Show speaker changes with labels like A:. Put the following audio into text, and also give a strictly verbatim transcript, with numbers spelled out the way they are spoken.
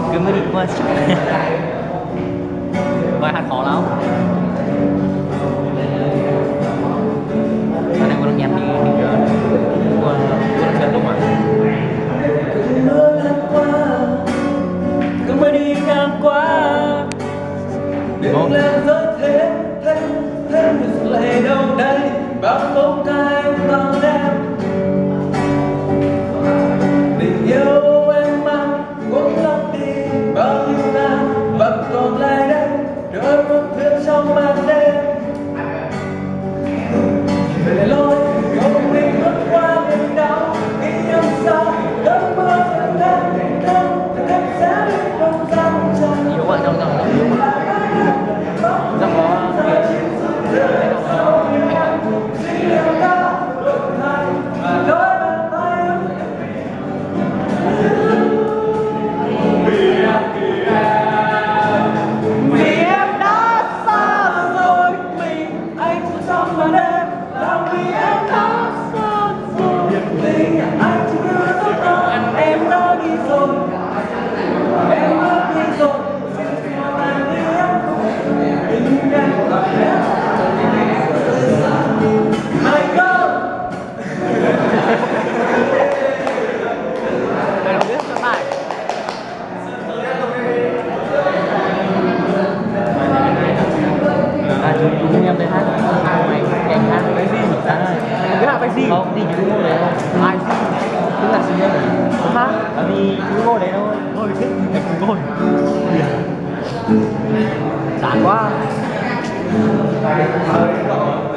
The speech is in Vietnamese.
A: cứ mới đi qua bài hát khó lắm. Anh em có nhắm đi đi chơi qua qua chơi đúng không ạ? Mưa ngang qua cứ mới đi ngang qua đừng làm rơi thế thế thế được lại đâu đây bao bóng cay tao đem tình yêu em mang cuốn lấp đi bao nhiêu năm vẫn còn lại đây đợi một thuyền trong màn đêm về lối không mình bước qua biển đau khi âm xa cơn mưa vẫn đến đâu em sẽ đi không gian tràn yếu vậy đâu đâu đâu yếu đâu có em đây hát mày anh hát cái gì ra đây cái hát cái gì không đi những ngôi đấy thôi ai gì tức là gì đây hát tại vì những ngôi đấy thôi thôi thích cái ngôi chán quá